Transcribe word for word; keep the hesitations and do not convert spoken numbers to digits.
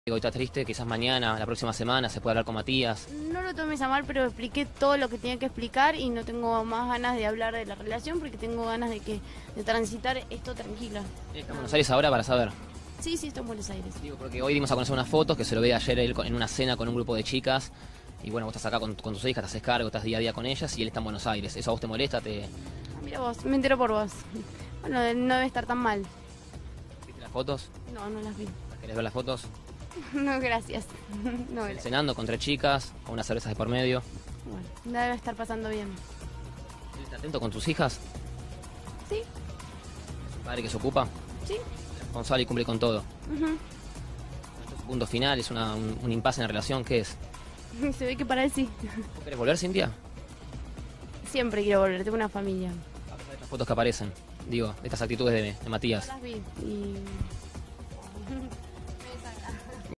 Hoy está triste, quizás mañana, la próxima semana, se puede hablar con Matías. No lo tomes a mal, pero expliqué todo lo que tenía que explicar y no tengo más ganas de hablar de la relación porque tengo ganas de que de transitar esto tranquila. ¿Está en Buenos Aires ahora para saber? Sí, sí, está en Buenos Aires. Digo, porque hoy dimos a conocer unas fotos que se lo ve ayer él con- en una cena con un grupo de chicas. Y bueno, vos estás acá con, con tus hijas, te haces cargo, estás día a día con ellas y él está en Buenos Aires. ¿Eso a vos te molesta? ¿Te Ah, mira vos, me entero por vos. Bueno, no debe estar tan mal. viste las fotos? No, no las vi. ¿Querés ver las fotos? No, gracias. No, gracias. Cenando con tres chicas, con unas cervezas de por medio. Bueno, debe estar pasando bien. ¿Él está atento con tus hijas? Sí, ¿Es un padre que se ocupa? sí. ¿Es responsable y cumple con todo? Ujú. ¿Esto es un punto final? ¿Es una- un, un impasse en la relación? ¿Qué es? Se ve que para él sí. ¿Vos querés volver, Cintia? Siempre quiero volver, tengo una familia. A pesar de estas fotos que aparecen, digo, de estas actitudes de, de Matías. Las vi y